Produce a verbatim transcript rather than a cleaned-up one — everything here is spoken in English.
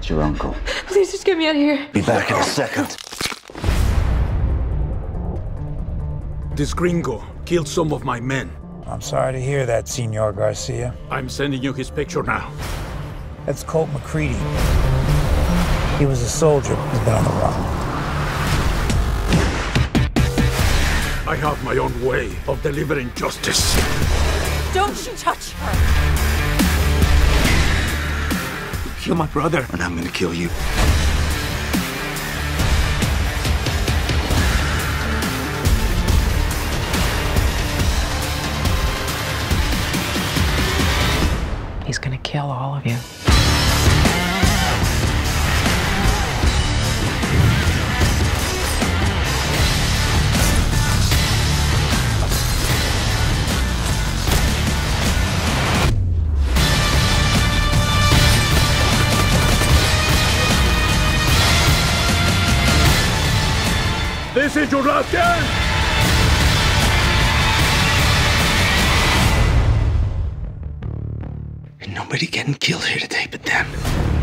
It's your uncle. Please just get me out of here. Be back in a second. This gringo killed some of my men. I'm sorry to hear that, Senor Garcia. I'm sending you his picture now. That's Colt McCready. He was a soldier who's been on the run. I have my own way of delivering justice. Don't you touch her! Kill my brother, and I'm gonna kill you. He's gonna kill all of you. This is your last chance! Ain't nobody getting killed here today but them.